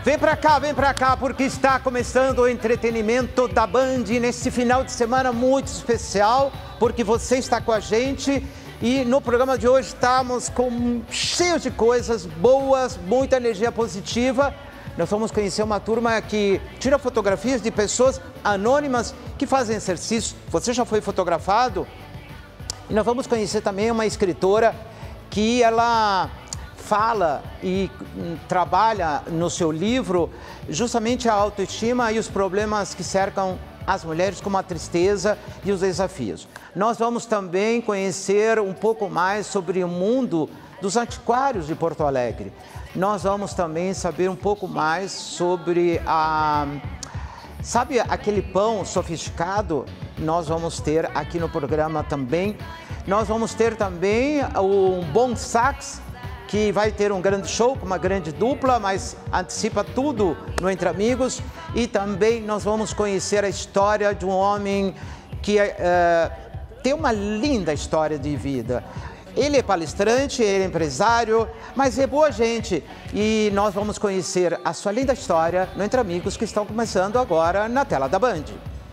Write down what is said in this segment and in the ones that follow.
vem pra cá, porque está começando o entretenimento da Band nesse final de semana muito especial, porque você está com a gente e no programa de hoje estamos cheios de coisas boas, muita energia positiva. Nós vamos conhecer uma turma que tira fotografias de pessoas anônimas que fazem exercício. Você já foi fotografado? E nós vamos conhecer também uma escritora que ela fala e trabalha no seu livro justamente a autoestima e os problemas que cercam as mulheres, como a tristeza e os desafios. Nós vamos também conhecer um pouco mais sobre o mundo dos antiquários de Porto Alegre. Nós vamos também saber um pouco mais sobre sabe aquele pão sofisticado? Nós vamos ter aqui no programa também. Nós vamos ter também o Bom Sax, que vai ter um grande show com uma grande dupla, mas antecipa tudo no Entre Amigos. E também nós vamos conhecer a história de um homem que tem uma linda história de vida. Ele é palestrante, ele é empresário, mas é boa gente. E nós vamos conhecer a sua linda história no Entre Amigos, que estão começando agora na tela da Band.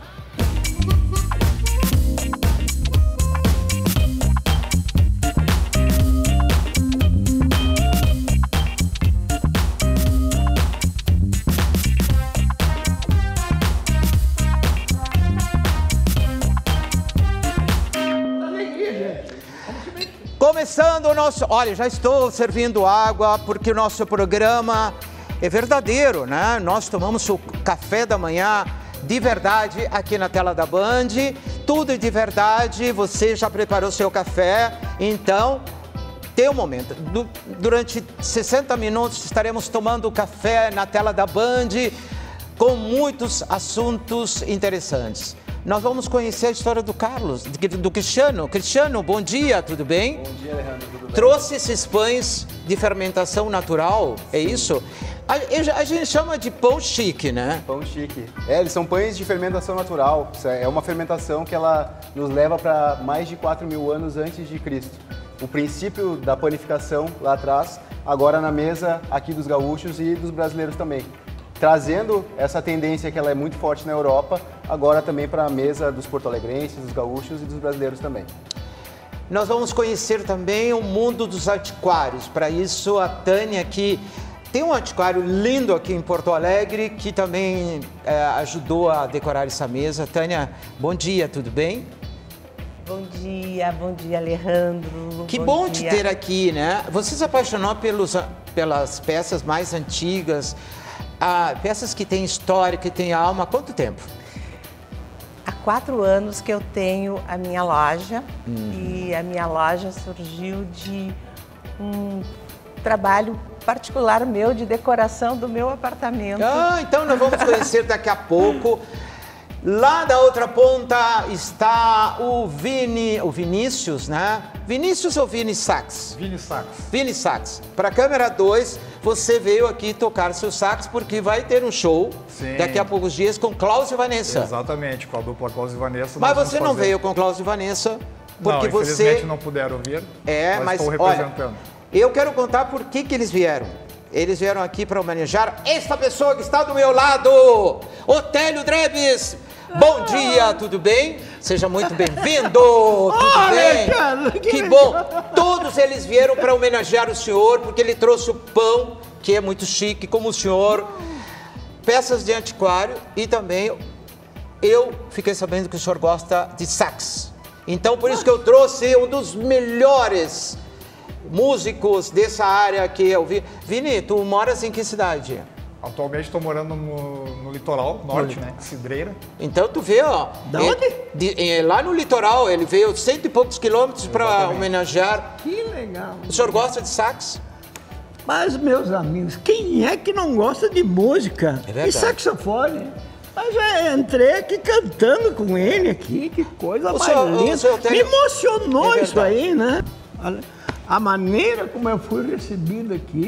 Começando o nosso... Olha, já estou servindo água porque o nosso programa é verdadeiro, né? Nós tomamos o café da manhã de verdade aqui na tela da Band. Tudo de verdade, você já preparou seu café, então tem um momento. Durante 60 minutos estaremos tomando café na tela da Band com muitos assuntos interessantes. Nós vamos conhecer a história do Carlos, do Cristiano. Cristiano, bom dia, tudo bem? Bom dia, Alejandro, tudo bem? Trouxe esses pães de fermentação natural, é isso? A gente chama de pão chique, né? Pão chique. Eles são pães de fermentação natural. É uma fermentação que ela nos leva para mais de 4.000 anos antes de Cristo. O princípio da panificação lá atrás, agora na mesa aqui dos gaúchos e dos brasileiros também. Trazendo essa tendência que ela é muito forte na Europa, agora também para a mesa dos porto-alegrenses, dos gaúchos e dos brasileiros também. Nós vamos conhecer também o mundo dos antiquários. Para isso, a Tânia aqui tem um antiquário lindo aqui em Porto Alegre, que também ajudou a decorar essa mesa. Tânia, bom dia, tudo bem? Bom dia, Alejandro. Que bom te ter aqui, né? Você se apaixonou pelas peças mais antigas, peças que têm história, que têm alma. Há quanto tempo? Há 4 anos que eu tenho a minha loja e a minha loja surgiu de um trabalho particular meu de decoração do meu apartamento. Então nós vamos conhecer daqui a pouco. Lá da outra ponta está o Vinícius, né? Vinícius ou Vini Sax? Vini Sax. Vini Sax. Para a câmera 2, você veio aqui tocar seu sax porque vai ter um show daqui a poucos dias com Klaus e Vanessa. Exatamente, com a dupla Klaus e Vanessa. Mas você não veio com Klaus e Vanessa porque não, infelizmente não puderam vir, mas estou representando. Olha, eu quero contar por que eles vieram. Eles vieram aqui para homenagear esta pessoa que está do meu lado, Otélio Drebes. Bom dia, tudo bem? Seja muito bem-vindo, tudo bem? Cara, que bom! Todos eles vieram para homenagear o senhor, porque ele trouxe o pão, que é muito chique, como o senhor, peças de antiquário e também eu fiquei sabendo que o senhor gosta de sax. Então, por isso que eu trouxe um dos melhores músicos dessa área que eu vi. Vini, tu moras em que cidade? Atualmente estou morando no litoral norte, né? Cidreira. Então tu vê, ó. Da onde? Lá no litoral, ele veio 100 e poucos quilômetros para homenagear. Que legal. O senhor gosta de sax? Mas, meus amigos, quem é que não gosta de música? É verdade. E saxofone? Mas já entrei aqui cantando com ele aqui, que coisa mais linda. Me emocionou isso aí, né? A maneira como eu fui recebido aqui.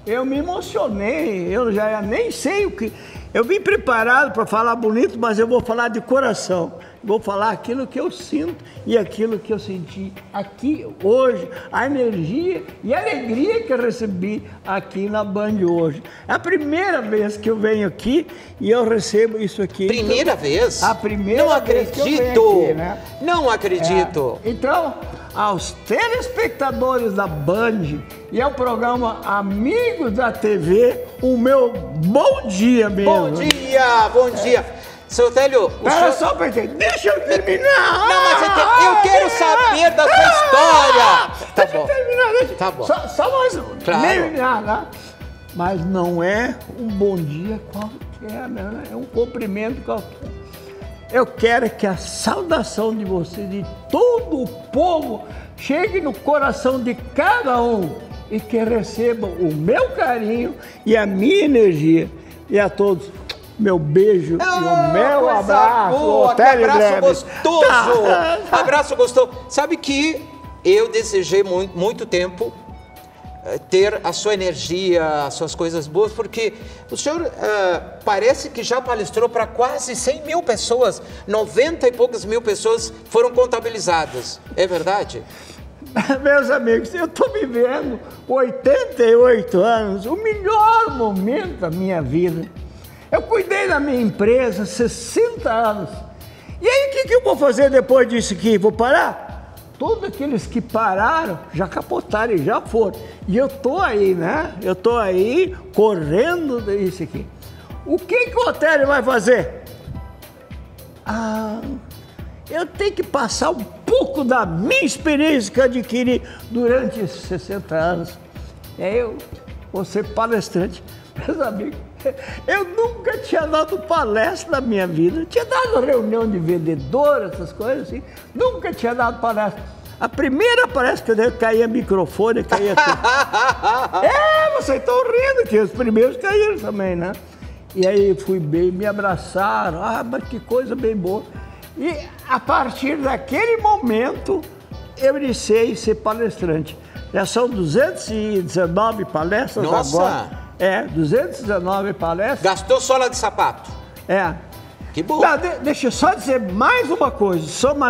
eu me emocionei, eu já nem sei o que... Eu vim preparado para falar bonito, mas eu vou falar de coração. Vou falar aquilo que eu sinto e aquilo que eu senti aqui hoje, a energia e a alegria que eu recebi aqui na Band hoje. É a primeira vez que eu venho aqui e eu recebo isso aqui. Primeira vez? A primeira Não vez acredito. que eu venho aqui, né? Não acredito. Então, aos telespectadores da Band e ao programa Amigos da TV, o meu bom dia mesmo. Bom dia, bom dia. Seu Télio, Espera só, deixa eu terminar. Não, mas eu quero saber da sua história. Tá bom. Terminar, Tá bom. Só mais Claro. terminar, né? Mas não é um bom dia qualquer, né? É um cumprimento qualquer. Eu quero que a saudação de você, de todo o povo, chegue no coração de cada um e que receba o meu carinho e a minha energia. E a todos, meu beijo e o meu abraço. Boa, que abraço gostoso. Abraço gostoso. Sabe que eu desejei muito tempo ter a sua energia, as suas coisas boas, porque o senhor parece que já palestrou para quase 100 mil pessoas, 90 e poucas mil pessoas foram contabilizadas. É verdade? Meus amigos, eu estou vivendo 88 anos, o melhor momento da minha vida. Eu cuidei da minha empresa 60 anos. E aí, o que eu vou fazer depois disso aqui? Vou parar? Todos aqueles que pararam já capotaram e já foram. E eu estou aí, né? Eu estou aí correndo disso aqui. O que o Otélio vai fazer? Eu tenho que passar um pouco da minha experiência que eu adquiri durante esses 60 anos. Eu vou ser palestrante. Meus amigos, eu nunca tinha dado palestra na minha vida. Tinha dado reunião de vendedor, essas coisas assim. Nunca tinha dado palestra. A primeira palestra que eu dei, caía microfone, caía tudo. Vocês estão rindo, que os primeiros caíram também, né? E aí fui bem, me abraçaram. Mas que coisa bem boa. E a partir daquele momento, eu iniciei a ser palestrante. Já são 219 palestras. Nossa. Agora. 219 palestras. Gastou sola de sapato? Que bom. Não, deixa eu só dizer mais uma coisa,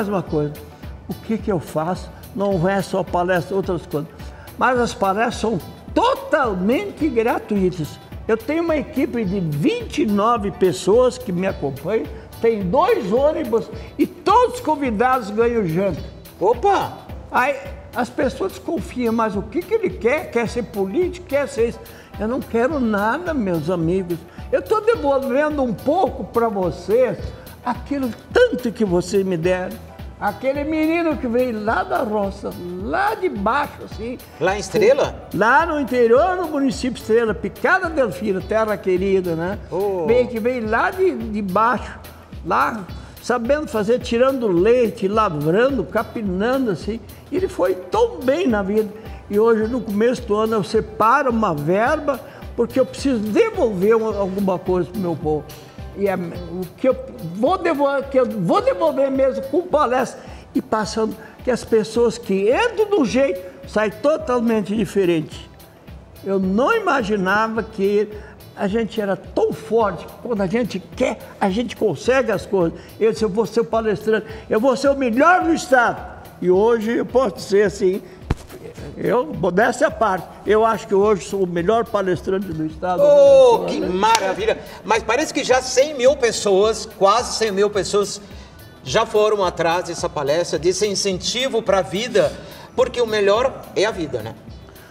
O que eu faço não é só palestra, outras coisas. Mas as palestras são totalmente gratuitas. Eu tenho uma equipe de 29 pessoas que me acompanham, tem 2 ônibus e todos os convidados ganham janta. Opa! Aí as pessoas confiam, mas o que ele quer? Quer ser político, quer ser isso. Eu não quero nada, meus amigos. Eu estou devolvendo um pouco para vocês aquilo tanto que vocês me deram. Aquele menino que veio lá da roça, lá de baixo, assim. Lá em Estrela? Lá no interior, no município Estrela, Picada Delfina, terra querida, né? Que veio lá de baixo, lá, sabendo fazer, tirando leite, lavrando, capinando, assim. E ele foi tão bem na vida. E hoje, no começo do ano, eu separo uma verba, porque eu preciso devolver alguma coisa para o meu povo. E o que eu vou devolver mesmo com palestra e passando, que as pessoas que entram de um jeito saem totalmente diferente. Eu não imaginava que a gente era tão forte. Quando a gente quer, a gente consegue as coisas. Eu disse, eu vou ser o palestrante, eu vou ser o melhor do estado. E hoje eu posso dizer assim, modéstia à parte, eu acho que hoje sou o melhor palestrante do estado. Que maravilha! Mas parece que já 100 mil pessoas, quase 100 mil pessoas, já foram atrás dessa palestra, desse incentivo para a vida, porque o melhor é a vida, né?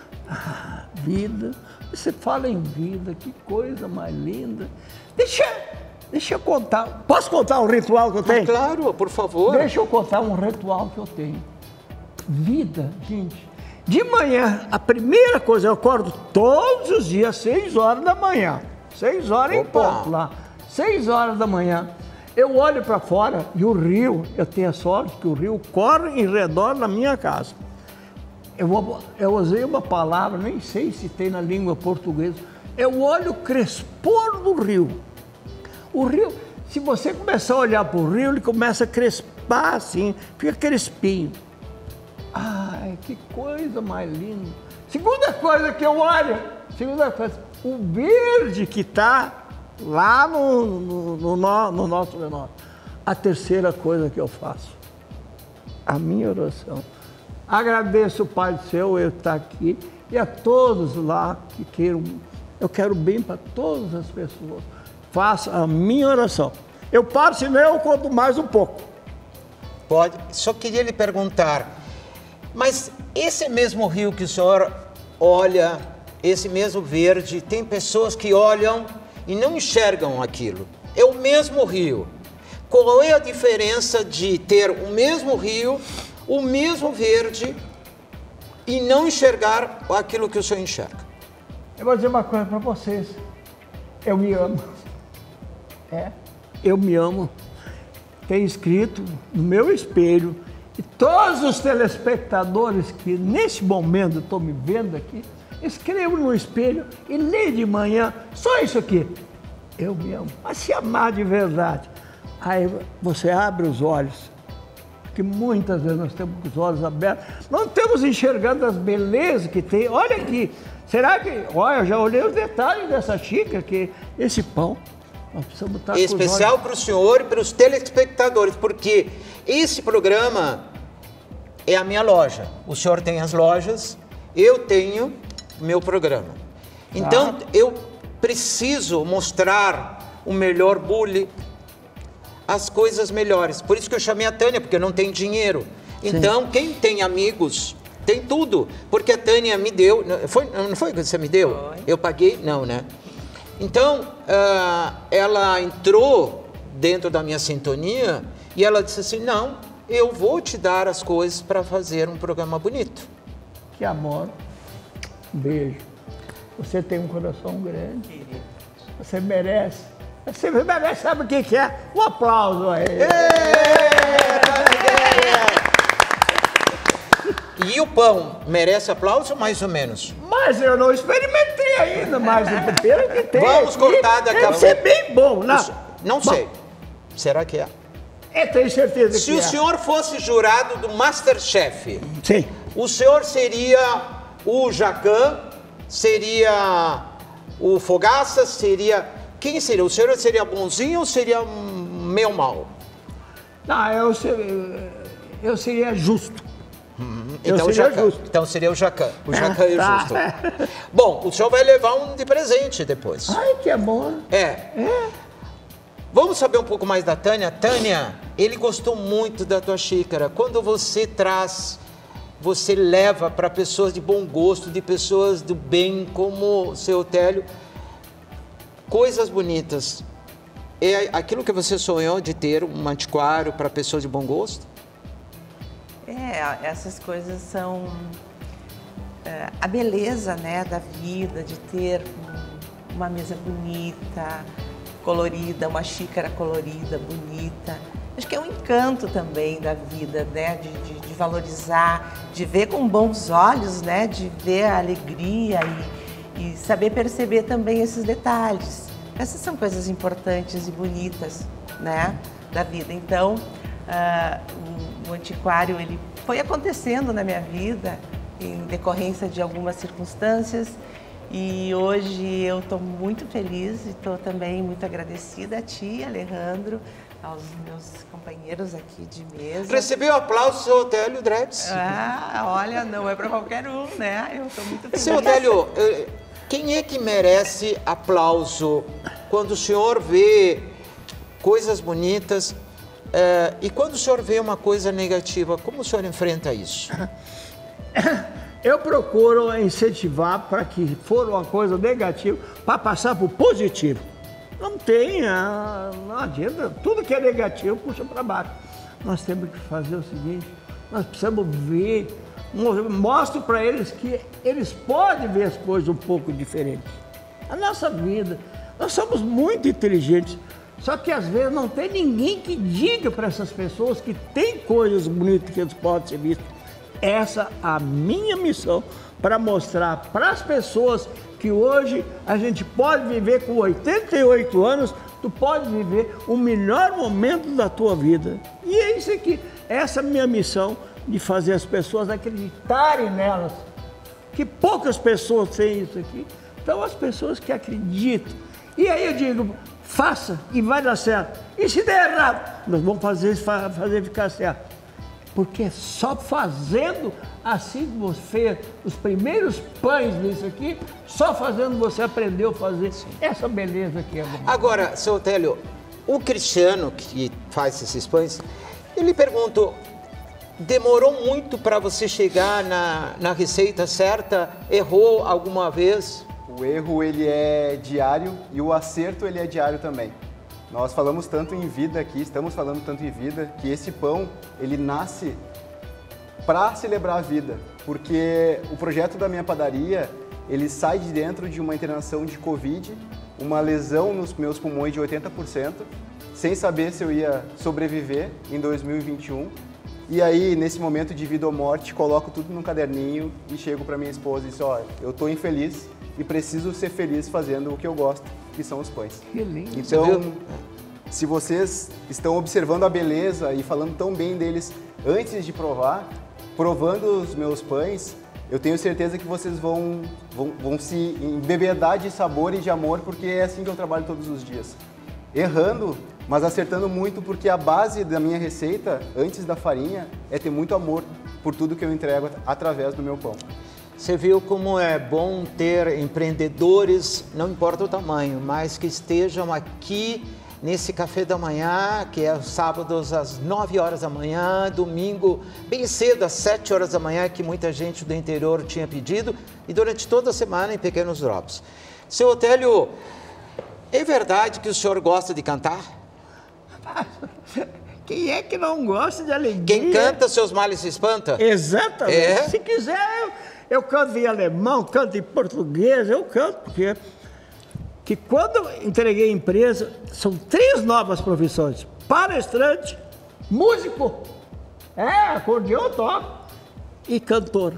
Vida, você fala em vida, que coisa mais linda. Deixa eu contar, posso contar um ritual que eu tenho? Claro, por favor. Deixa eu contar um ritual que eu tenho. Vida, gente. De manhã, a primeira coisa, eu acordo todos os dias, 6 horas da manhã. 6 horas em ponto lá. 6 horas da manhã. Eu olho para fora e o rio, eu tenho a sorte que o rio corre em redor da minha casa. Eu usei uma palavra, nem sei se tem na língua portuguesa. Eu olho o crespor do rio. O rio, se você começar a olhar para o rio, ele começa a crespar assim, fica crespinho. Ai, que coisa mais linda. Segunda coisa que eu olho, o verde que está lá no nosso menor. A terceira coisa que eu faço, a minha oração. Agradeço o Pai do Céu, eu estar aqui, e a todos lá que queiram, eu quero bem para todas as pessoas. Faça a minha oração. Eu paro, senão eu conto mais um pouco. Pode. Só queria lhe perguntar, mas esse mesmo rio que o senhor olha, esse mesmo verde, tem pessoas que olham e não enxergam aquilo. É o mesmo rio. Qual é a diferença de ter o mesmo rio, o mesmo verde e não enxergar aquilo que o senhor enxerga? Eu vou dizer uma coisa para vocês. Eu me amo. Eu me amo. Tem escrito no meu espelho, e todos os telespectadores que nesse momento estão me vendo aqui, escrevam no espelho e leem de manhã, só isso aqui. Eu me amo. Mas se amar de verdade, aí você abre os olhos, porque muitas vezes nós temos os olhos abertos, não estamos enxergando as belezas que tem. Olha aqui, será que... Olha, eu já olhei os detalhes dessa xícara, que esse pão... Nós precisamos estar especial para o senhor e para os telespectadores, porque esse programa é a minha loja. O senhor tem as lojas, eu tenho meu programa. Então, eu preciso mostrar o melhor bule, as coisas melhores. Por isso que eu chamei a Tânia, porque eu não tenho dinheiro. Então, quem tem amigos, tem tudo. Porque a Tânia me deu... Não foi que você me deu? Foi. Eu paguei? Não, né? Então, ela entrou dentro da minha sintonia e ela disse assim, não, eu vou te dar as coisas para fazer um programa bonito. Que amor. Um beijo. Você tem um coração grande. Você merece. Você merece, sabe o que é? Um aplauso a ele. E o pão merece aplauso mais ou menos? Mas eu não experimentei ainda, mas o tempero que tem. Vamos cortar daqui a pouco. Deve ser bem bom, não? Não sei. Será que é? Eu tenho certeza que é. Se o senhor fosse jurado do Masterchef, sim, o senhor seria o Jacan, seria o Fogaça, seria... Quem seria? O senhor seria bonzinho ou seria meio mal? Não, eu seria justo. Então, o Jacan. Justo. Então seria o Jacan. O Jacan é justo. Bom, o senhor vai levar um de presente depois. Ai, que amor. Vamos saber um pouco mais da Tânia. Tânia, ele gostou muito da tua xícara. Quando você traz, você leva para pessoas de bom gosto, de pessoas do bem, como o seu Otélio, coisas bonitas. É aquilo que você sonhou de ter um antiquário para pessoas de bom gosto? Essas coisas são a beleza, né, da vida, de ter uma mesa bonita, colorida, uma xícara colorida, bonita. Acho que é um encanto também da vida, né, de valorizar, de ver com bons olhos, né, de ver a alegria e saber perceber também esses detalhes. Essas são coisas importantes e bonitas, né, da vida. Então, o antiquário, ele foi acontecendo na minha vida em decorrência de algumas circunstâncias e hoje eu estou muito feliz e estou também muito agradecida a ti, Alejandro, aos meus companheiros aqui de mesa. Recebeu aplauso, seu Otélio Drebs? Olha, não é para qualquer um, né? Eu estou muito feliz. Seu Otélio, quem é que merece aplauso quando o senhor vê coisas bonitas? E quando o senhor vê uma coisa negativa, como o senhor enfrenta isso? Eu procuro incentivar para que for uma coisa negativa, para passar para o positivo. Não adianta, tudo que é negativo puxa para baixo. Nós temos que fazer o seguinte, nós precisamos ver, mostro para eles que eles podem ver as coisas um pouco diferentes. A nossa vida, nós somos muito inteligentes, só que às vezes não tem ninguém que diga para essas pessoas que tem coisas bonitas que eles podem ser vistas. Essa é a minha missão, para mostrar para as pessoas que hoje a gente pode viver com 88 anos, tu pode viver o melhor momento da tua vida. E é isso aqui, essa é a minha missão, de fazer as pessoas acreditarem nelas. que poucas pessoas têm isso aqui. Então, as pessoas que acreditam. E aí eu digo, faça e vai dar certo. E se der errado, nós vamos fazer ficar certo. Porque é só fazendo assim que você fez os primeiros pães nisso aqui, só fazendo você aprendeu a fazer essa beleza aqui. Agora, seu Otélio, o Cristiano que faz esses pães, eu lhe pergunto, demorou muito para você chegar na receita certa? Errou alguma vez? O erro, ele é diário e o acerto, ele é diário também. Nós falamos tanto em vida aqui, estamos falando tanto em vida, que esse pão, ele nasce para celebrar a vida. Porque o projeto da minha padaria, ele sai de dentro de uma internação de Covid, uma lesão nos meus pulmões de 80%, sem saber se eu ia sobreviver em 2021. E aí, nesse momento de vida ou morte, coloco tudo num caderninho e chego para minha esposa e disse, olha, eu estou infeliz e preciso ser feliz fazendo o que eu gosto, que são os pães. Que lindo. Então, se vocês estão observando a beleza e falando tão bem deles antes de provar, provando os meus pães, eu tenho certeza que vocês vão se embebedar de sabor e de amor, porque é assim que eu trabalho todos os dias. Errando, mas acertando muito, porque a base da minha receita, antes da farinha, é ter muito amor por tudo que eu entrego através do meu pão. Você viu como é bom ter empreendedores, não importa o tamanho, mas que estejam aqui nesse café da manhã, que é sábados às 9 horas da manhã, domingo bem cedo às 7 horas da manhã, que muita gente do interior tinha pedido, e durante toda a semana em pequenos drops. Seu Otélio, é verdade que o senhor gosta de cantar? Quem é que não gosta de alegria? Quem canta, seus males se espanta? Exatamente. É? Se quiser, eu canto em alemão, canto em português, eu canto, porque que quando eu entreguei a empresa, são 3 novas profissões: palestrante, músico, acordeão eu toco, e cantor.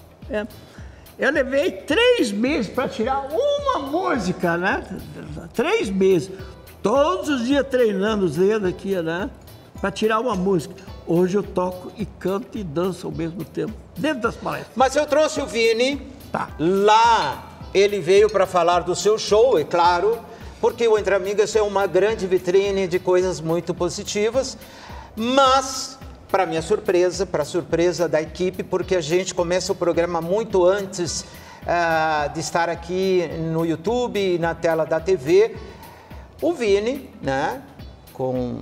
Eu levei 3 meses para tirar uma música, né? 3 meses. Todos os dias treinando os dedos aqui, né? Para tirar uma música. Hoje eu toco e canto e danço ao mesmo tempo, dentro das palestras. Mas eu trouxe o Vini, lá ele veio para falar do seu show, é claro, porque o Entre Amigas é uma grande vitrine de coisas muito positivas, mas, para minha surpresa, para a surpresa da equipe, porque a gente começa o programa muito antes de estar aqui no YouTube e na tela da TV, o Vini, né, com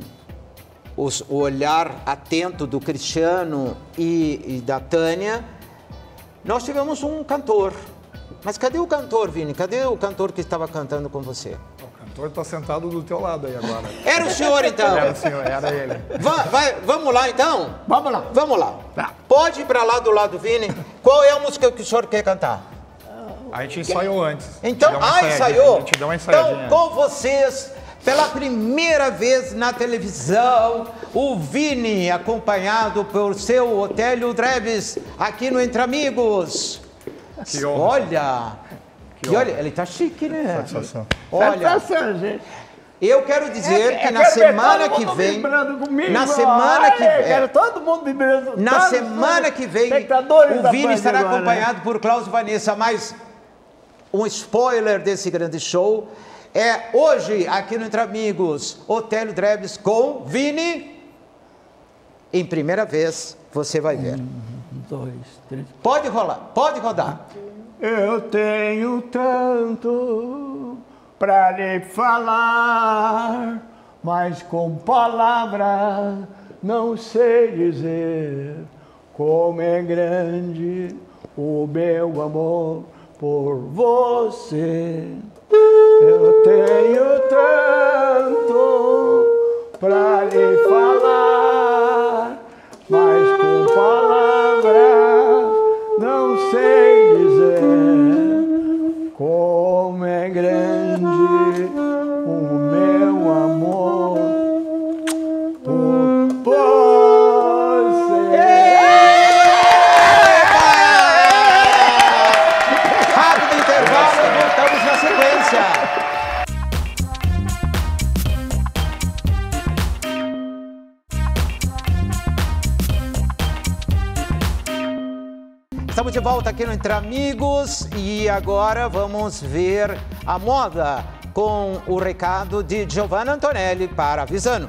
o olhar atento do Cristiano e da Tânia, nós tivemos um cantor. Mas cadê o cantor, Vini? Cadê o cantor que estava cantando com você? O cantor está sentado do teu lado aí agora. Era o senhor, então? Era o senhor, era ele. Vamos lá, então? Vamos lá. Vamos lá. Tá. Pode ir para lá do lado do Vini. Qual é a música que o senhor quer cantar? A gente ensaiou antes. Então, ensaiou? A gente deu uma ensaiadinha. Então, com vocês, pela primeira vez na televisão, o Vini, acompanhado por seu Otélio Dreves, aqui no Entre Amigos. Que honra. Olha, e olha, ele tá chique, né? Satisfação. Olha, gente. eu quero dizer que na semana que vem, na semana que vem, quero todo mundo vibrando. na semana que vem, o Vini estará acompanhado por Klaus e Vanessa, mas um spoiler desse grande show é hoje, aqui no Entre Amigos, Otélio Dreves com Vini. Em primeira vez, você vai ver. 2, 3. Pode rolar, pode rodar. Eu tenho tanto pra lhe falar, mas com palavras não sei dizer como é grande o meu amor por você. Eu tenho tanto pra lhe falar, mas com palavras não sei dizer como é grande o meu amor por você. Rápido intervalo e voltamos na sequência. Estamos de volta aqui no Entre Amigos e agora vamos ver a moda com o recado de Giovanna Antonelli para a Visano.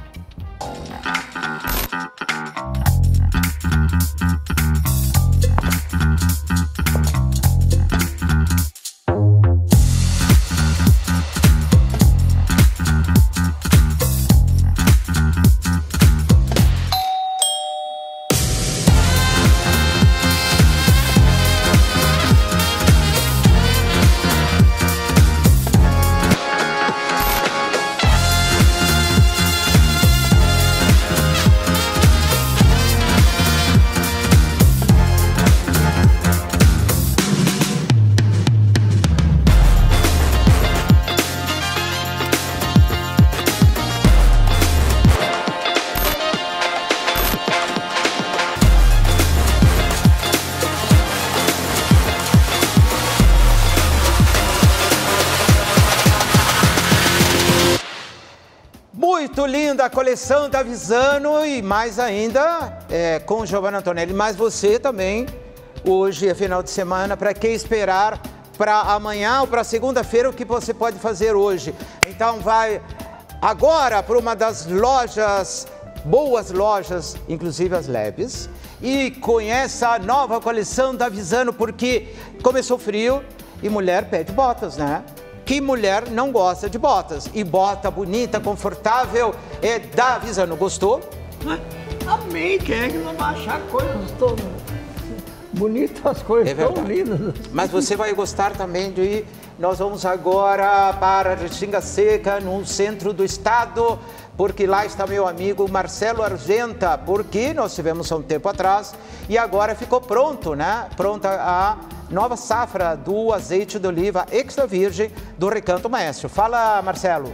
Muito linda a coleção da Visano e mais ainda com Giovanna Antonelli. Mas você também, hoje é final de semana, para que esperar para amanhã ou para segunda-feira o que você pode fazer hoje? Então vai agora para uma das lojas, boas lojas, inclusive as Lebes, e conheça a nova coleção da Visano, porque começou frio e mulher pede botas, né? Que mulher não gosta de botas? E bota bonita, confortável, é da Visano. Gostou? Amei, quem é que não vai achar coisas tão bonitas, coisas tão lindas? Mas você vai gostar também de ir. Nós vamos agora para Restinga Seca, no centro do estado, porque lá está meu amigo Marcelo Argenta, porque nós tivemos há um tempo atrás e agora ficou pronto, né? Pronta a nova safra do azeite de oliva extra virgem do Recanto Maestro. Fala, Marcelo.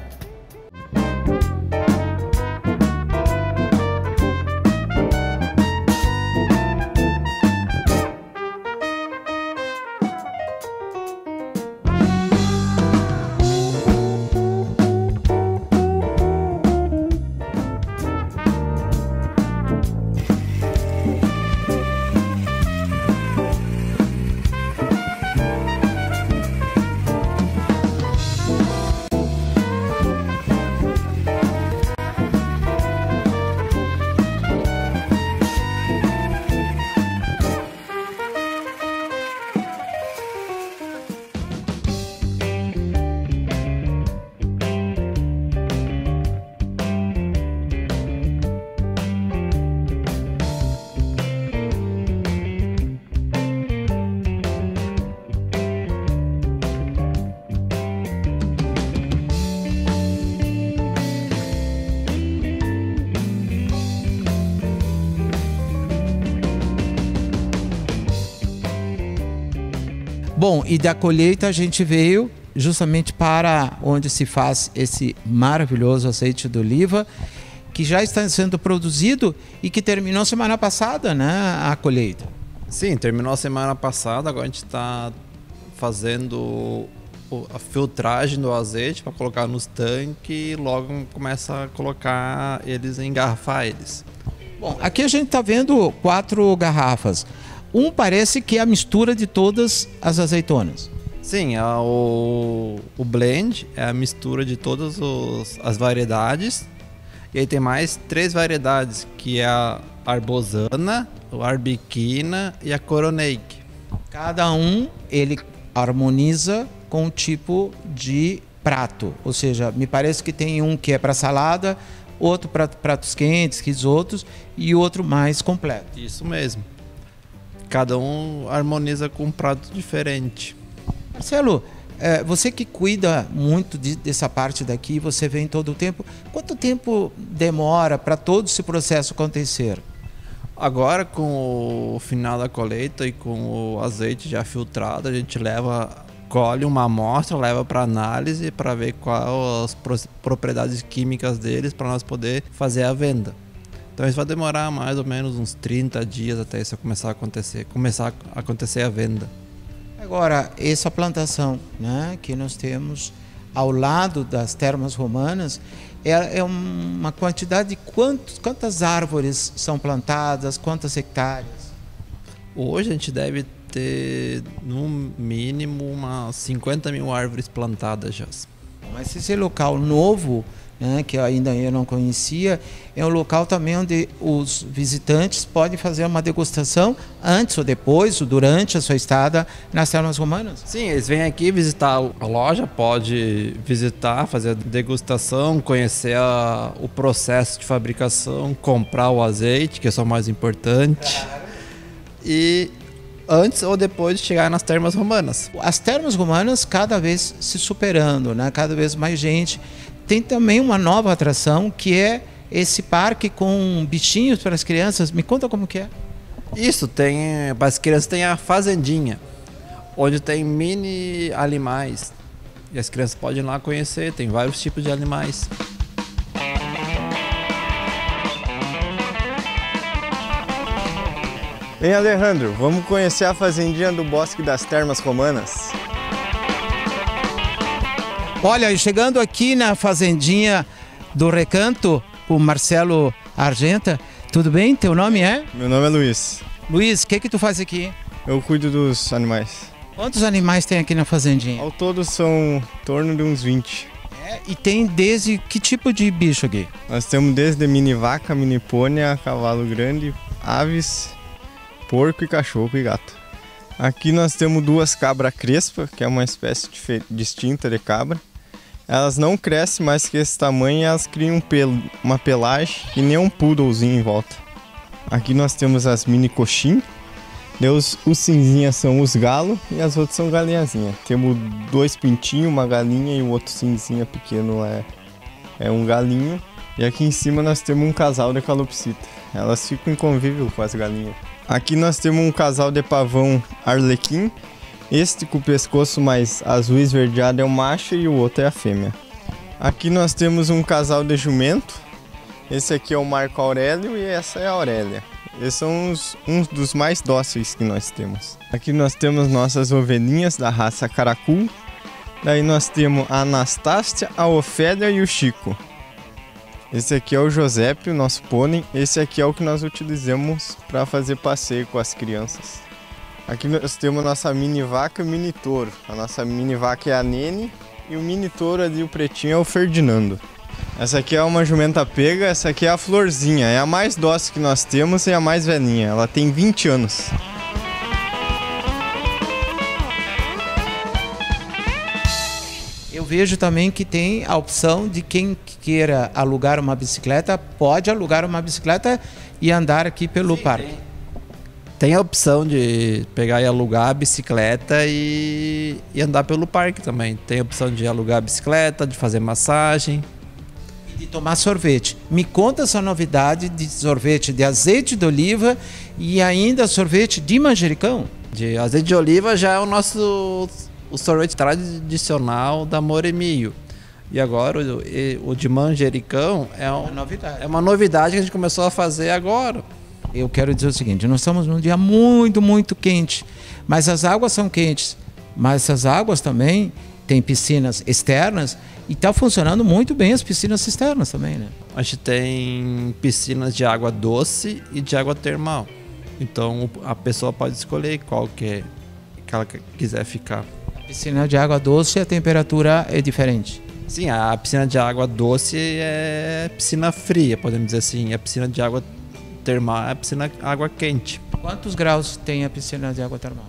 Bom, e da colheita a gente veio justamente para onde se faz esse maravilhoso azeite de oliva, que já está sendo produzido e que terminou semana passada, né, a colheita. Sim, terminou a semana passada, agora a gente está fazendo a filtragem do azeite para colocar nos tanques e logo começa a colocar eles, engarrafar eles. Bom, aqui a gente está vendo 4 garrafas. Parece que é a mistura de todas as azeitonas. Sim, o blend é a mistura de todas as variedades. E aí tem mais 3 variedades, que é a arbosana, o arbequina e a coroneik. Cada ele harmoniza com um tipo de prato. Ou seja, me parece que tem um que é para salada, outro para pratos quentes, risotos e outro mais completo. Isso mesmo. Cada um harmoniza com um prato diferente. Marcelo, você que cuida muito dessa parte daqui, você vem todo o tempo. Quanto tempo demora para todo esse processo acontecer? Agora, com o final da colheita e com o azeite já filtrado, a gente colhe uma amostra, leva para análise para ver quais as propriedades químicas deles para nós poder fazer a venda. Então isso vai demorar mais ou menos uns 30 dias até isso começar a acontecer a venda. Agora, essa plantação, né, que nós temos ao lado das termas romanas, é uma quantidade de quantas árvores são plantadas, quantas hectares? Hoje a gente deve ter, no mínimo, umas 50 mil árvores plantadas já. Mas esse local novo, né, que ainda eu não conhecia, é um local também onde os visitantes podem fazer uma degustação antes ou depois, ou durante a sua estada nas Termas Romanas? Sim, eles vêm aqui visitar a loja, pode visitar, fazer a degustação, conhecer o processo de fabricação, comprar o azeite, que é só o mais importante. E antes ou depois de chegar nas Termas Romanas. As Termas Romanas cada vez se superando, né? Cada vez mais gente. Tem também uma nova atração que é esse parque com bichinhos para as crianças. Me conta como que é. Isso, para as crianças tem a fazendinha, onde tem mini animais. E as crianças podem ir lá conhecer, tem vários tipos de animais. Hein, Alejandro, vamos conhecer a fazendinha do Bosque das Termas Romanas? Olha, chegando aqui na fazendinha do Recanto, com o Marcelo Argenta. Tudo bem? Teu nome é? Meu nome é Luiz. Luiz, o que tu faz aqui? Eu cuido dos animais. Quantos animais tem aqui na fazendinha? Ao todo são em torno de uns 20. E tem desde que tipo de bicho aqui? Nós temos desde mini vaca, mini pônei, cavalo grande, aves, porco e cachorro e gato. Aqui nós temos 2 cabras crespa, que é uma espécie distinta de cabra. Elas não crescem mais que esse tamanho e elas criam uma pelagem e nem um poodlezinho em volta. Aqui nós temos as mini coxim. Os cinzinhas são os galos e as outras são galinhazinhas. Temos 2 pintinhos, uma galinha e o outro cinzinha pequeno é um galinho. E aqui em cima nós temos um casal de calopsita. Elas ficam em convívio com as galinhas. Aqui nós temos um casal de pavão arlequim. Este com o pescoço mais azul esverdeado é o macho e o outro é a fêmea. Aqui nós temos um casal de jumento. Esse aqui é o Marco Aurélio e essa é a Aurélia. Esses são uns dos mais dóceis que nós temos. Aqui nós temos nossas ovelhinhas da raça Caracul. Daí nós temos a Anastácia, a Ofélia e o Chico. Esse aqui é o Josepe, o nosso pônei. Esse aqui é o que nós utilizamos para fazer passeio com as crianças. Aqui nós temos a nossa mini vaca e o mini touro. A nossa mini vaca é a Nene e o mini touro ali, o pretinho, é o Ferdinando. Essa aqui é uma jumenta pega, essa aqui é a Florzinha. É a mais dócil que nós temos e a mais velhinha. Ela tem 20 anos. Eu vejo também que tem a opção de quem queira alugar uma bicicleta, pode alugar uma bicicleta e andar aqui pelo parque. Tem a opção de pegar e alugar a bicicleta e andar pelo parque também. Tem a opção de alugar a bicicleta, de fazer massagem. E de tomar sorvete. Me conta essa novidade de sorvete de azeite de oliva e ainda sorvete de manjericão. De azeite de oliva já é o sorvete tradicional da Moremio. E agora o de manjericão é uma novidade que a gente começou a fazer agora. Eu quero dizer o seguinte, nós estamos num dia muito, muito quente, mas as águas são quentes, mas essas águas também têm piscinas externas e está funcionando muito bem as piscinas externas também, né? A gente tem piscinas de água doce e de água termal, então a pessoa pode escolher qual que ela quiser ficar. A piscina de água doce, a temperatura é diferente? Sim, a piscina de água doce é piscina fria, podemos dizer assim, a piscina de água termal é a piscina água quente. Quantos graus tem a piscina de água termal?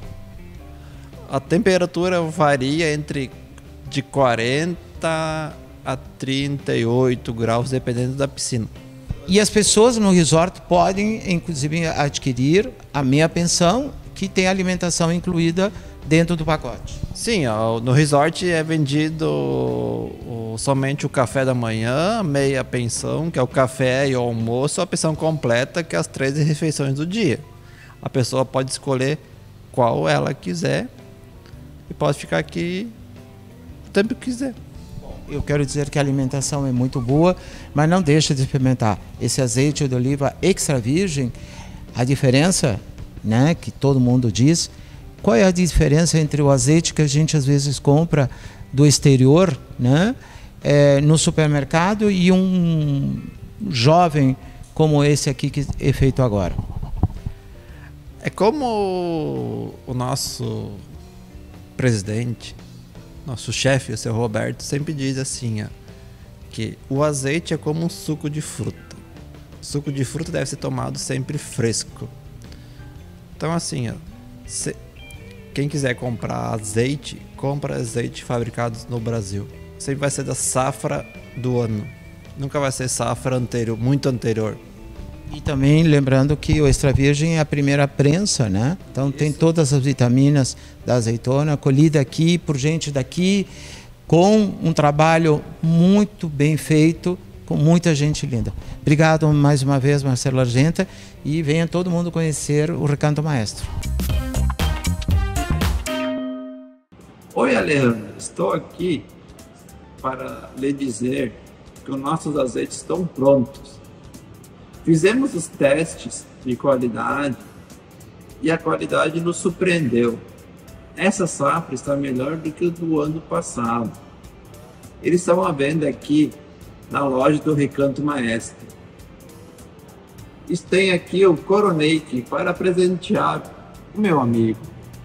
A temperatura varia de 40 a 38 graus, dependendo da piscina. E as pessoas no resort podem, inclusive, adquirir a meia pensão, que tem alimentação incluída dentro do pacote. Sim, no resort é vendido somente o café da manhã, meia pensão, que é o café e o almoço, a pensão completa, que é as 3 refeições do dia. A pessoa pode escolher qual ela quiser e pode ficar aqui o tempo que quiser. Eu quero dizer que a alimentação é muito boa, mas não deixa de experimentar esse azeite de oliva extra virgem. A diferença, né, que todo mundo diz, qual é a diferença entre o azeite que a gente às vezes compra do exterior, né, no supermercado e um jovem como esse aqui que é feito agora? É como o nosso presidente, nosso chefe, o seu Roberto, sempre diz assim, ó, que o azeite é como um suco de fruta. O suco de fruta deve ser tomado sempre fresco. Então assim, ó, quem quiser comprar azeite, compra azeite fabricados no Brasil. Sempre vai ser da safra do ano. Nunca vai ser safra muito anterior. E também lembrando que o extra virgem é a primeira prensa, né? Então tem todas as vitaminas da azeitona, colhida aqui por gente daqui, com um trabalho muito bem feito, com muita gente linda. Obrigado mais uma vez, Marcelo Argenta, e venha todo mundo conhecer o Recanto Maestro. Oi, Alejandro, estou aqui para lhe dizer que os nossos azeites estão prontos. Fizemos os testes de qualidade e a qualidade nos surpreendeu. Essa safra está melhor do que o do ano passado. Eles estão à venda aqui na loja do Recanto Maestro. Tem aqui o Coronate para presentear o meu amigo.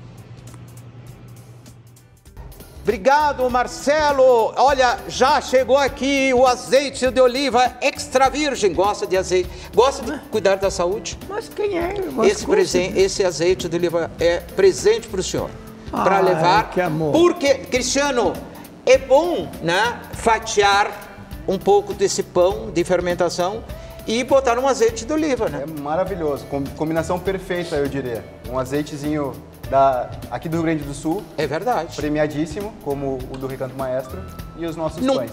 Obrigado, Marcelo. Olha, já chegou aqui o azeite de oliva extra virgem. Gosta de azeite? Gosta de cuidar da saúde? Mas quem é? Esse azeite de oliva é presente para o senhor. Para levar. Que amor. Porque, Cristiano, é bom, né, fatiar um pouco desse pão de fermentação e botar um azeite de oliva, né? É maravilhoso. Combinação perfeita, eu diria. Um azeitezinho aqui do Rio Grande do Sul. É verdade. Premiadíssimo, como o do Recanto Maestro, e os nossos pães.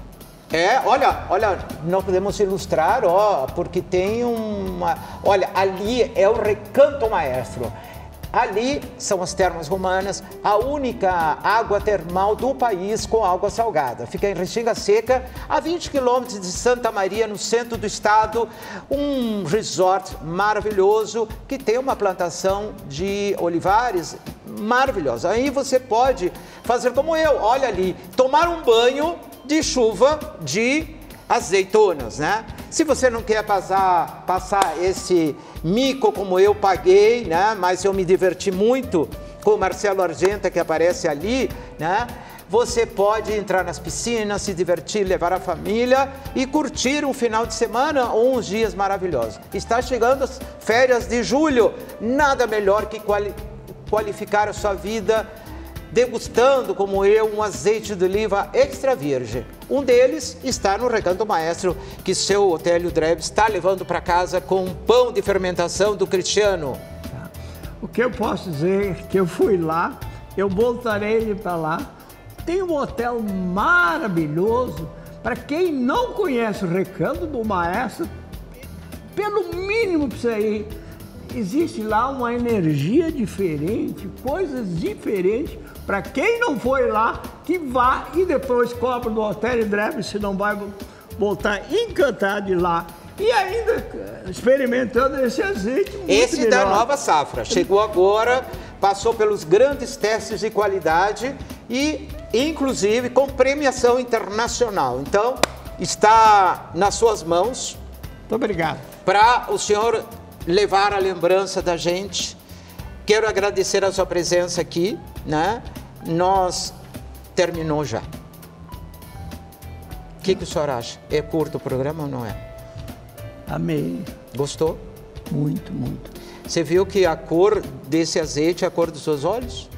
Olha, nós podemos ilustrar, ó, porque tem uma... Olha, ali é o Recanto Maestro. Ali são as termas romanas, a única água termal do país com água salgada. Fica em Restinga Seca, a 20 quilômetros de Santa Maria, no centro do estado. Um resort maravilhoso que tem uma plantação de olivares maravilhosa. Aí você pode fazer como eu, olha ali, tomar um banho de chuva de azeitonas, né? Se você não quer passar esse mico como eu paguei, né? Mas eu me diverti muito com o Marcelo Argenta, que aparece ali, né? Você pode entrar nas piscinas, se divertir, levar a família e curtir um final de semana ou uns dias maravilhosos. Está chegando as férias de julho, nada melhor que qualificar a sua vida degustando, como eu, um azeite de oliva extra virgem. Um deles está no Recanto Maestro, que seu Otélio Dreb está levando para casa com um pão de fermentação do Cristiano. O que eu posso dizer é que eu fui lá, eu voltarei para lá. Tem um hotel maravilhoso. Para quem não conhece o Recanto do Maestro, pelo mínimo precisa ir. Existe lá uma energia diferente, coisas diferentes. Para quem não foi lá, que vá e depois compra do Hotel Dreb, se não vai voltar encantado de lá. E ainda experimentando esse azeite muito esse melhor. Da nova safra. Chegou agora, passou pelos grandes testes de qualidade e, inclusive, com premiação internacional. Então, está nas suas mãos. Muito obrigado. Para o senhor levar a lembrança da gente. Quero agradecer a sua presença aqui, né? Nós terminou já. O que o senhor acha? É curto o programa ou não é? Amei. Gostou? Muito, muito. Você viu que a cor desse azeite é a cor dos seus olhos?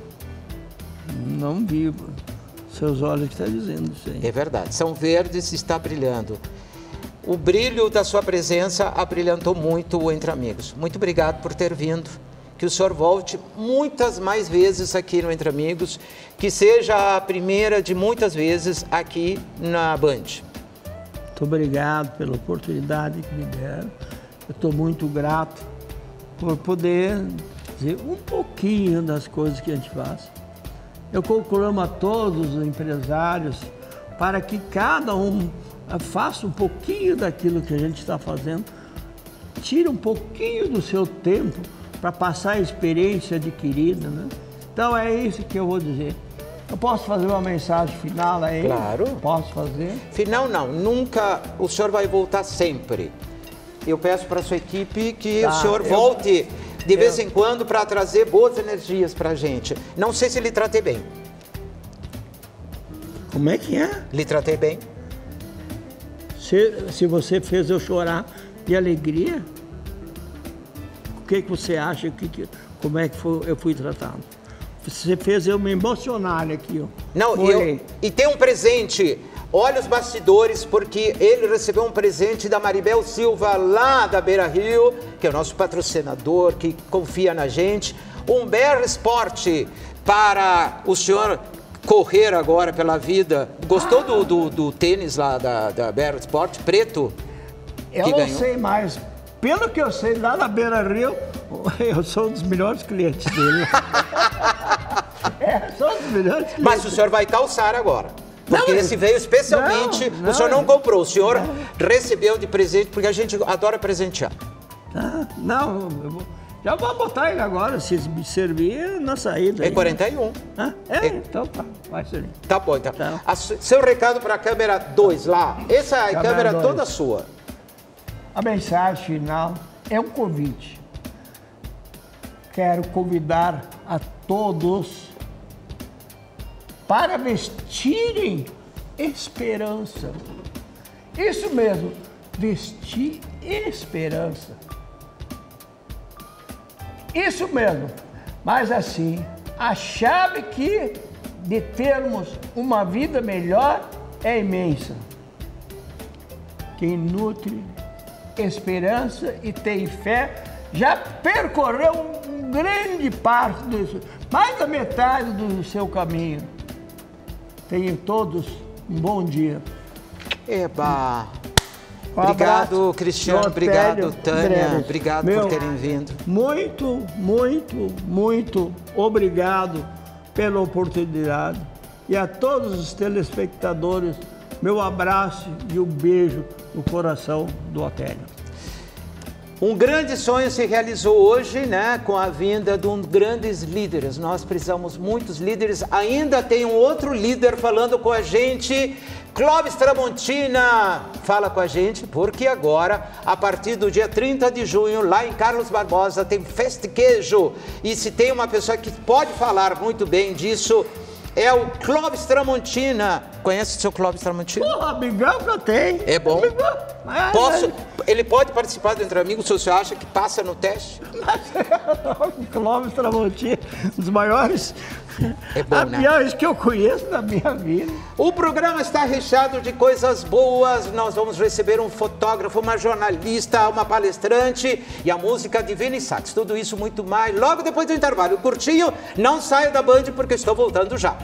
Não vi. Seus olhos estão dizendo isso aí. É verdade. São verdes e está brilhando. O brilho da sua presença abrilhantou muito o Entre Amigos. Muito obrigado por ter vindo. Que o senhor volte muitas mais vezes aqui no Entre Amigos, que seja a primeira de muitas vezes aqui na Band. Muito obrigado pela oportunidade que me deram. Eu estou muito grato por poder dizer um pouquinho das coisas que a gente faz. Eu conclamo a todos os empresários para que cada um faça um pouquinho daquilo que a gente está fazendo, tire um pouquinho do seu tempo para passar a experiência adquirida, né? Então é isso que eu vou dizer. Eu posso fazer uma mensagem final aí? Claro. Posso fazer? Final não, nunca, o senhor vai voltar sempre. Eu peço para a sua equipe que o senhor volte de vez em quando para trazer boas energias pra gente. Não sei se lhe tratei bem. Como é que é? Lhe tratei bem? Se você fez eu chorar de alegria, o que você acha? Como é que eu fui tratado? Você fez eu me emocionar aqui, ó. Não, e tem um presente. Olha os bastidores, porque ele recebeu um presente da Maribel Silva, lá da Beira Rio, que é o nosso patrocinador, que confia na gente. Um BR Sport para o senhor correr agora pela vida. Gostou do tênis lá da BR Sport, preto? Eu não sei mais. Pelo que eu sei, lá na Beira Rio, eu sou um dos melhores clientes dele. Sou um dos melhores clientes. Mas o senhor vai calçar agora. Porque esse veio especialmente, o senhor não comprou, o senhor recebeu de presente, porque a gente adora presentear. Já vou botar ele agora, se me servir na saída. É 41. Então tá, vai ser. Tá bom, então. Seu recado para a câmera 2 lá, essa é a câmera toda sua. A mensagem final é um convite. Quero convidar a todos para vestirem esperança. Isso mesmo, vestir esperança. Isso mesmo. Mas assim, a chave de termos uma vida melhor é imensa. Quem nutre esperança e tem fé já percorreu um grande parte mais da metade do seu caminho. Tenham todos um bom dia. Eba! Obrigado, Cristiano. Obrigado, Tânia. Obrigado por terem vindo. Muito, muito, muito obrigado pela oportunidade. E a todos os telespectadores, meu abraço e um beijo no coração do Otélio. Um grande sonho se realizou hoje, né, com a vinda de grandes líderes. Nós precisamos de muitos líderes. Ainda tem um outro líder falando com a gente. Clóvis Tramontina fala com a gente, porque agora, a partir do dia 30 de junho, lá em Carlos Barbosa, tem Festa Queijo. E se tem uma pessoa que pode falar muito bem disso, é o Clóvis Tramontina. Conhece o seu Clóvis Tramontina? Pô, amigão que eu tenho. É bom? Ele pode participar do Entre Amigos, se você acha que passa no teste? Clóvis Tramontina, um dos maiores aviões que eu conheço na minha vida. O programa está recheado de coisas boas. Nós vamos receber um fotógrafo, uma jornalista, uma palestrante e a música de Vini Sachs. Tudo isso muito mais logo depois do intervalo. Curtinho, não saia da Band porque estou voltando já.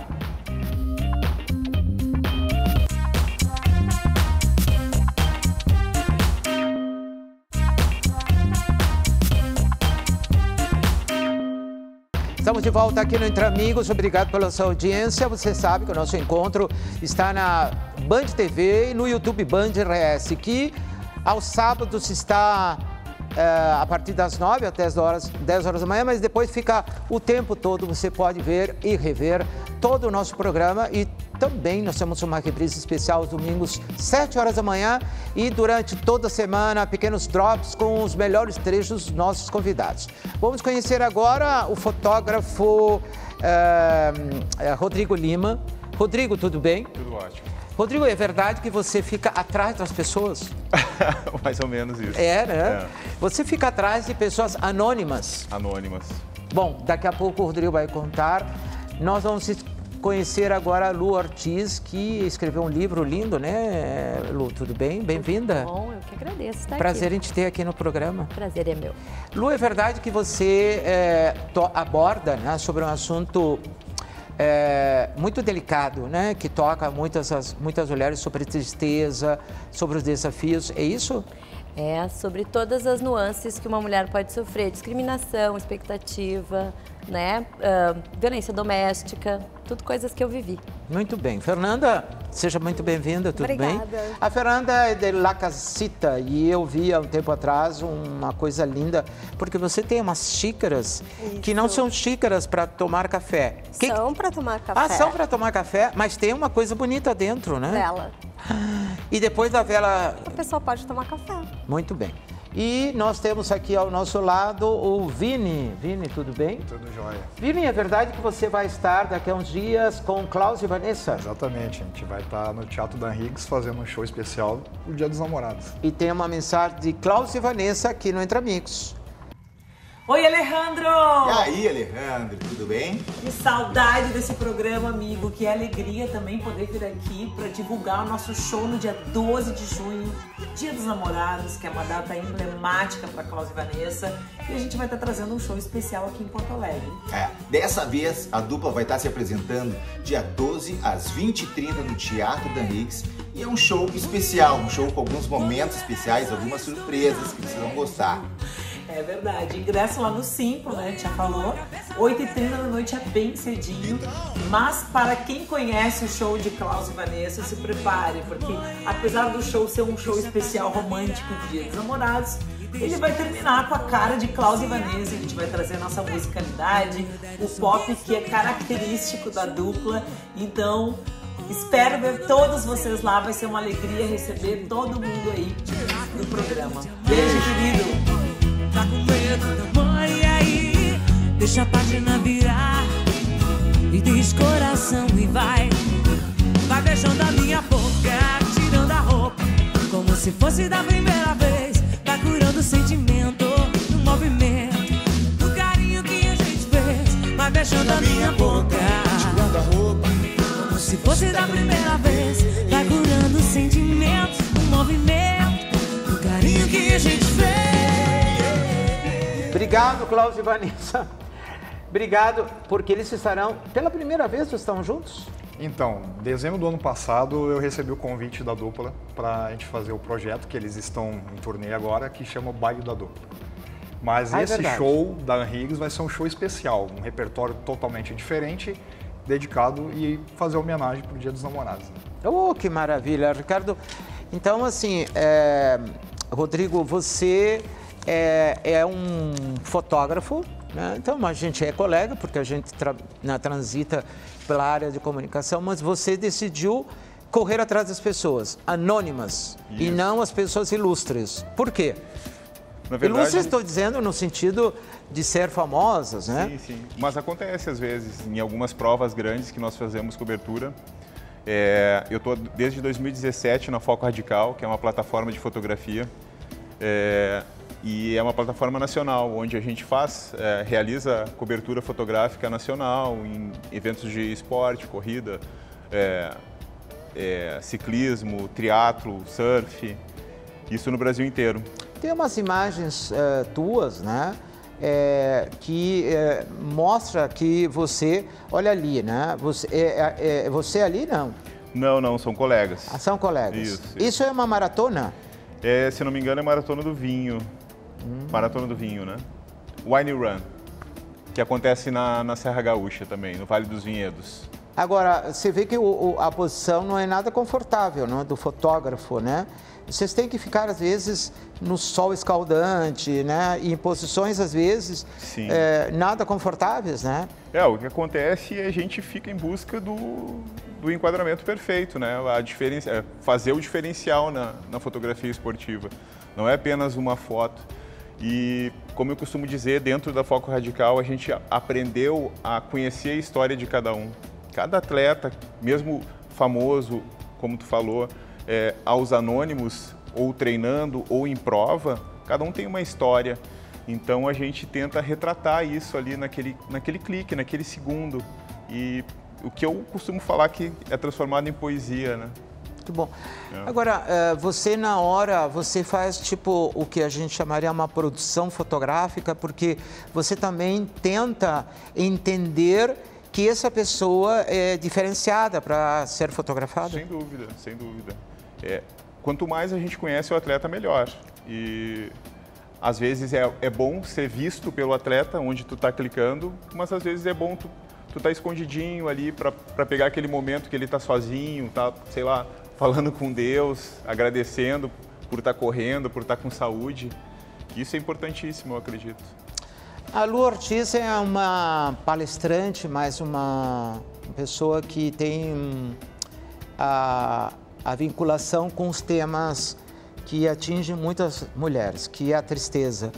Estamos de volta aqui no Entre Amigos, obrigado pela sua audiência. Você sabe que o nosso encontro está na Band TV e no YouTube Band RS, que aos sábados está a partir das 9 até 10 horas da manhã, mas depois fica o tempo todo, você pode ver e rever todo o nosso programa. E também nós temos uma reprise especial aos domingos, 7 horas da manhã, e durante toda a semana, pequenos drops com os melhores trechos dos nossos convidados. Vamos conhecer agora o fotógrafo Rodrigo Lima. Rodrigo, tudo bem? Tudo ótimo. Rodrigo, é verdade que você fica atrás das pessoas? Mais ou menos isso. É, né? É. Você fica atrás de pessoas anônimas. Anônimas. Bom, daqui a pouco o Rodrigo vai contar. Nós vamos conhecer agora a Lu Ortiz, que escreveu um livro lindo, né, Lu? Tudo bem? Bem-vinda. Bom, eu que agradeço estar Prazer aqui. em te ter aqui no programa. Prazer é meu. Lu, é verdade que você aborda, né, sobre um assunto muito delicado, né, que toca muitas mulheres sobre tristeza, sobre os desafios, é isso? É, sobre todas as nuances que uma mulher pode sofrer, discriminação, expectativa, né, violência doméstica, tudo coisas que eu vivi. Muito bem. Fernanda, seja muito bem-vinda, tudo Obrigada. bem? A Fernanda é de La Casita e eu vi há um tempo atrás uma coisa linda, porque você tem umas xícaras que não são xícaras para tomar café. São para tomar café. Ah, são para tomar café, mas tem uma coisa bonita dentro, né? Vela. E depois da vela... A pessoa pode tomar café. Muito bem. E nós temos aqui ao nosso lado o Vini. Vini, tudo bem? Tudo jóia. Vini, é verdade que você vai estar daqui a uns dias com Klaus e Vanessa? Exatamente, a gente vai estar no Teatro Dan Higgs fazendo um show especial no Dia dos Namorados. E tem uma mensagem de Klaus e Vanessa aqui no Entre Amigos. Oi, Alejandro! E aí, Alejandro, tudo bem? Que saudade desse programa, amigo. Que alegria também poder vir aqui para divulgar o nosso show no dia 12 de junho, Dia dos Namorados, que é uma data emblemática para Klaus e Vanessa. E a gente vai estar trazendo um show especial aqui em Porto Alegre. Dessa vez a dupla vai estar se apresentando dia 12 às 20h30 no Teatro Dan Higgs. E é um show especial, um show com alguns momentos especiais, algumas surpresas que vocês vão gostar. É verdade, ingresso lá no Simplo, né, a gente já falou, 8h30 da noite é bem cedinho, mas para quem conhece o show de Klaus e Vanessa, se prepare, porque apesar do show ser um show especial romântico de Dia dos Namorados, ele vai terminar com a cara de Klaus e Vanessa. A gente vai trazer a nossa musicalidade, o pop que é característico da dupla, então espero ver todos vocês lá, vai ser uma alegria receber todo mundo aí no programa. Beijo, querido! Tá com medo da mãe, e aí deixa a página virar e diz coração e vai beijando a minha boca, tirando a roupa como se fosse da primeira vez, vai curando o sentimento no movimento, no carinho que a gente fez, vai beijando a minha boca, tirando a roupa como se fosse da primeira vez, vai curando o sentimento no movimento, no carinho que a gente fez. Obrigado, Klaus e Vanessa. Obrigado, porque eles estarão, pela primeira vez, estão juntos? Então, em dezembro do ano passado, eu recebi o convite da dupla para a gente fazer o projeto que eles estão em turnê agora, que chama Baile da Dupla. Mas esse show da Dan Higgs vai ser um show especial, um repertório totalmente diferente, dedicado e fazer homenagem para o Dia dos Namorados. Oh, que maravilha, Ricardo. Então, assim, Rodrigo, você é um fotógrafo, né? Então a gente é colega, porque a gente transita pela área de comunicação, mas você decidiu correr atrás das pessoas anônimas. Isso. E não as pessoas ilustres. Por quê? Na verdade, ilustres, estou dizendo no sentido de ser famosas, né? Sim, sim. Mas acontece às vezes, em algumas provas grandes que nós fazemos cobertura. Eu estou desde 2017 na Foco Radical, que é uma plataforma de fotografia. E é uma plataforma nacional, onde a gente realiza cobertura fotográfica nacional em eventos de esporte, corrida, ciclismo, triatlo, surf, isso no Brasil inteiro. Tem umas imagens tuas, né, que mostra que você, olha ali, né, você ali não? Não, são colegas. Ah, são colegas. Isso é uma maratona? Se não me engano, é Maratona do Vinho. Maratona do Vinho, né? Wine Run, que acontece na Serra Gaúcha também, no Vale dos Vinhedos. Agora, você vê que a posição não é nada confortável, não é, do fotógrafo, né? Vocês têm que ficar, às vezes, no sol escaldante, né? E em posições, às vezes, nada confortáveis, né? O que acontece é a gente fica em busca do enquadramento perfeito, né? Fazer o diferencial na fotografia esportiva. Não é apenas uma foto. E, como eu costumo dizer, dentro da Foco Radical, a gente aprendeu a conhecer a história de cada um. Cada atleta, mesmo famoso, como tu falou, aos anônimos, ou treinando, ou em prova, cada um tem uma história. Então, a gente tenta retratar isso ali naquele clique, naquele segundo. E o que eu costumo falar que é transformado em poesia, né? Muito bom. Agora, você na hora, você faz tipo o que a gente chamaria uma produção fotográfica, porque você também tenta entender que essa pessoa é diferenciada para ser fotografada? Sem dúvida, sem dúvida. Quanto mais a gente conhece o atleta, melhor. E às vezes é bom ser visto pelo atleta onde tu está clicando, mas às vezes é bom tu tá escondidinho ali para pegar aquele momento que ele está sozinho, tá, sei lá, falando com Deus, agradecendo por estar correndo, por estar com saúde. Isso é importantíssimo, eu acredito. A Lu Ortiz é uma palestrante, mas uma pessoa que tem a vinculação com os temas que atinge muitas mulheres, que é a tristeza.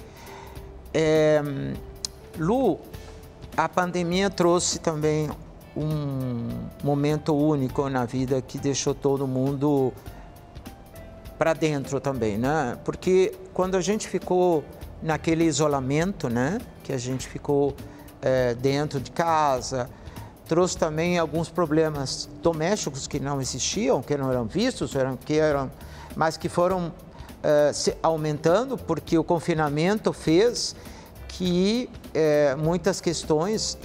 Lu, a pandemia trouxe também um momento único na vida que deixou todo mundo para dentro também, né? Porque quando a gente ficou naquele isolamento, né? Que a gente ficou dentro de casa, trouxe também alguns problemas domésticos que não existiam, que não eram vistos, mas que foram se aumentando porque o confinamento fez que muitas questões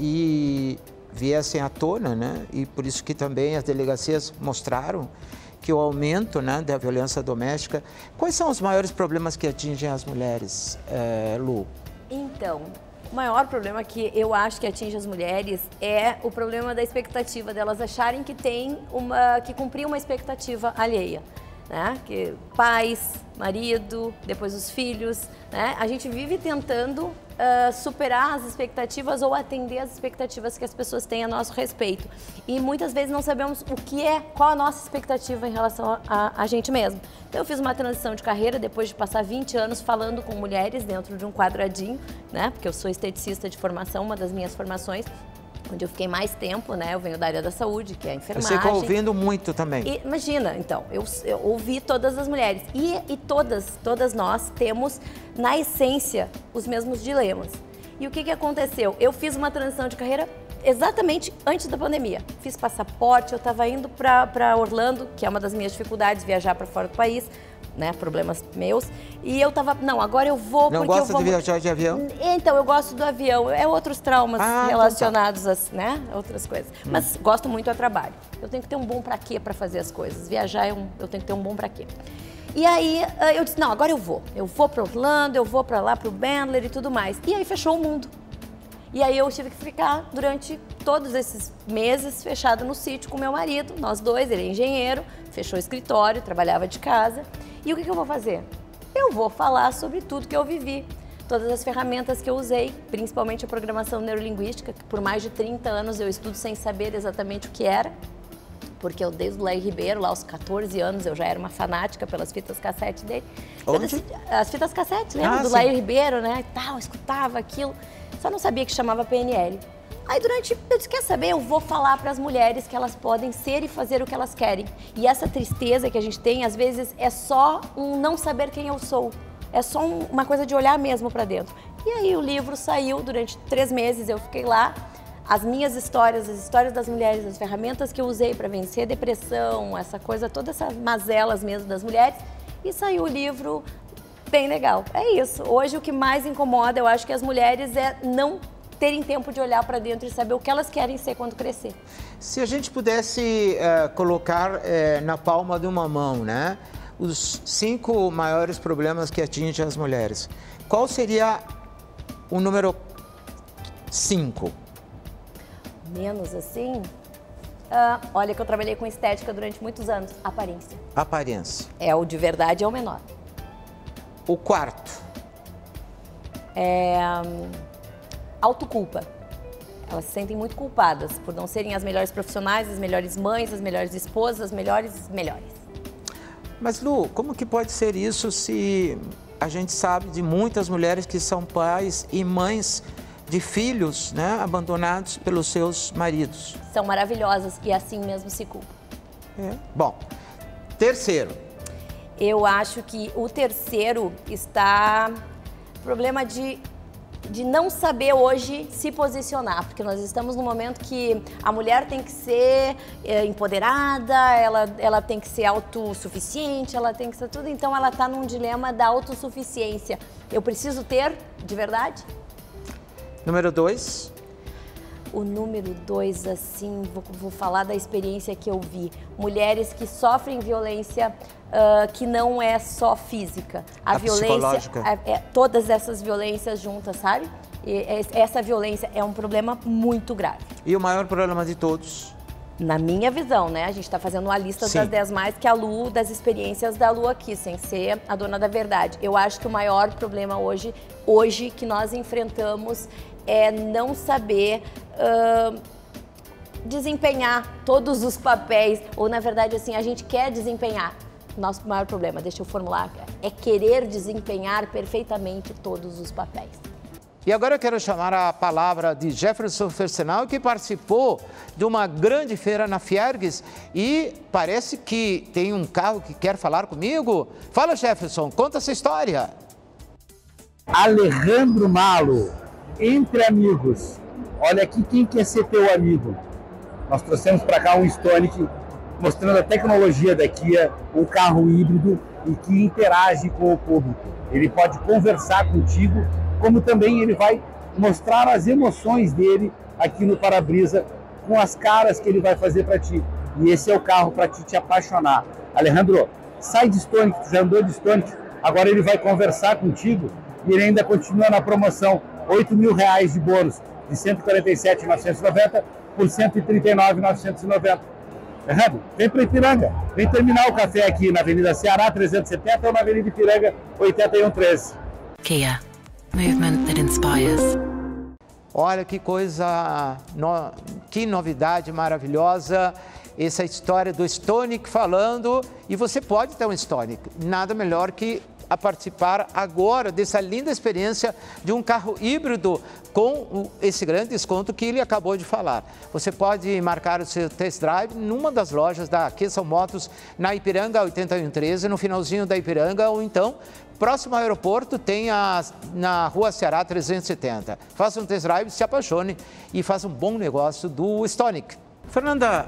viessem à tona, né? E por isso que também as delegacias mostraram que o aumento, né, da violência doméstica. Quais são os maiores problemas que atingem as mulheres, Lu? Então, o maior problema que eu acho que atinge as mulheres é o problema da expectativa, delas acharem que que cumprir uma expectativa alheia, né? Que pais, marido, depois os filhos, né? A gente vive tentando superar as expectativas ou atender as expectativas que as pessoas têm a nosso respeito. E muitas vezes não sabemos qual a nossa expectativa em relação a gente mesmo. Então eu fiz uma transição de carreira depois de passar 20 anos falando com mulheres dentro de um quadradinho, né? Porque eu sou esteticista de formação, uma das minhas formações, onde eu fiquei mais tempo, né? Eu venho da área da saúde, que é a enfermagem. Você ficou ouvindo muito também. E, imagina, então, eu ouvi todas as mulheres. E todas nós temos, na essência, os mesmos dilemas. E o que aconteceu? Eu fiz uma transição de carreira exatamente antes da pandemia. Fiz passaporte, eu estava indo para Orlando, que é uma das minhas dificuldades, viajar para fora do país, né, problemas meus. E eu tava, não, agora eu vou não porque eu vou... Não gosta de viajar de avião? Então, eu gosto do avião. É outros traumas relacionados a, né, outras coisas. Mas gosto muito do trabalho. Eu tenho que ter um bom pra quê para fazer as coisas. Viajar, eu tenho que ter um bom pra quê. E aí, eu disse, não, agora eu vou. Eu vou para Orlando, eu vou para lá, pro Bandler e tudo mais. E aí, fechou o mundo. E aí, eu tive que ficar durante todos esses meses fechado no sítio com meu marido. Nós dois, ele é engenheiro, fechou o escritório, trabalhava de casa. E o que eu vou fazer? Eu vou falar sobre tudo que eu vivi, todas as ferramentas que eu usei, principalmente a programação neurolinguística, que por mais de 30 anos eu estudo sem saber exatamente o que era, porque eu desde o Lair Ribeiro, lá aos 14 anos, eu já era uma fanática pelas fitas cassete dele. Onde? As fitas cassete, lembra do Lair Ribeiro, né, e tal, eu escutava aquilo, só não sabia que chamava PNL. Aí eu disse, quer saber, eu vou falar para as mulheres que elas podem ser e fazer o que elas querem. E essa tristeza que a gente tem, às vezes, é só um não saber quem eu sou. É só uma coisa de olhar mesmo para dentro. E aí o livro saiu, durante 3 meses eu fiquei lá. As minhas histórias, as histórias das mulheres, as ferramentas que eu usei para vencer a depressão, essa coisa, todas essas mazelas mesmo das mulheres. E saiu o livro bem legal. É isso. Hoje o que mais incomoda, eu acho que as mulheres é não terem tempo de olhar para dentro e saber o que elas querem ser quando crescer. Se a gente pudesse colocar na palma de uma mão, né, os 5 maiores problemas que atingem as mulheres, qual seria o número 5? Menos assim? Olha que eu trabalhei com estética durante muitos anos. Aparência. Aparência. É o de verdade, é o menor. O 4? Autoculpa. Elas se sentem muito culpadas por não serem as melhores profissionais, as melhores mães, as melhores esposas, as melhores. Mas, Lu, como que pode ser isso se a gente sabe de muitas mulheres que são pais e mães de filhos, né, abandonados pelos seus maridos? São maravilhosas e assim mesmo se culpam. Bom, terceiro. Eu acho que o terceiro está o problema de não saber hoje se posicionar, porque nós estamos num momento que a mulher tem que ser empoderada, ela tem que ser autossuficiente, ela tem que ser tudo, então ela está num dilema da autossuficiência. Eu preciso ter de verdade? Número 2? O número 2, assim, vou falar da experiência que eu vi. Mulheres que sofrem violência que não é só física. A violência, todas essas violências juntas, sabe? E essa violência é um problema muito grave. E o maior problema de todos? Na minha visão, né? A gente está fazendo uma lista das 10 mais que a Lu, das experiências da Lu aqui, sem ser a dona da verdade. Eu acho que o maior problema hoje que nós enfrentamos é não saber desempenhar todos os papéis, ou na verdade assim, a gente quer desempenhar, nosso maior problema, deixa eu formular, é querer desempenhar perfeitamente todos os papéis. E agora eu quero chamar a palavra de Jefferson Fersenal, que participou de uma grande feira na Fiergues e parece que tem um carro que quer falar comigo. Fala, Jefferson, conta essa história. Alejandro Malo, entre amigos. Olha aqui quem quer ser teu amigo. Nós trouxemos para cá um Stonic, mostrando a tecnologia da Kia, um carro híbrido e que interage com o público. Ele pode conversar contigo, como também ele vai mostrar as emoções dele aqui no para-brisa, com as caras que ele vai fazer para ti. E esse é o carro para te apaixonar. Alejandro, sai de Stonic, tu já andou de Stonic, agora ele vai conversar contigo e ele ainda continua na promoção, R$8 mil de bônus, de 147.990 por 139.990. Alejandro, vem para Ipiranga, vem terminar o café aqui na Avenida Ceará 370 ou na Avenida Ipiranga 8113. Kia. Movement that inspires. Olha que coisa, que novidade maravilhosa, essa história do Stonic falando, e você pode ter um Stonic, nada melhor que a participar agora dessa linda experiência de um carro híbrido com esse grande desconto que ele acabou de falar. Você pode marcar o seu test drive numa das lojas da Kia São Motos, na Ipiranga 8113, no finalzinho da Ipiranga, ou então próximo ao aeroporto tem na Rua Ceará 370. Faça um test drive, se apaixone e faça um bom negócio do Stonic. Fernanda,